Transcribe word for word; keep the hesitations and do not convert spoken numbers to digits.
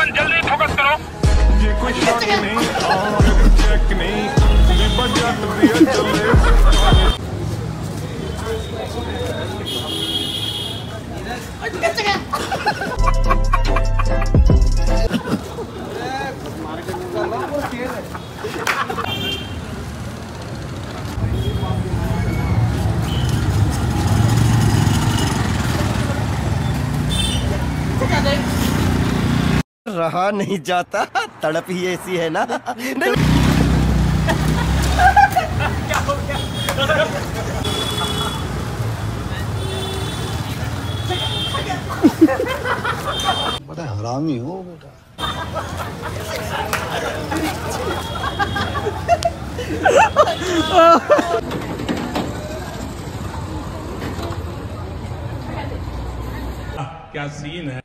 अपन जल्दी फोकस करो। ये कोई शॉट नहीं और चेक नहीं बजा तो दिया चले। रहा नहीं जाता, तड़प ही ऐसी है ना। नहीं। क्या हो गया? बड़ा हरामी हो बेटा। क्या सीन है?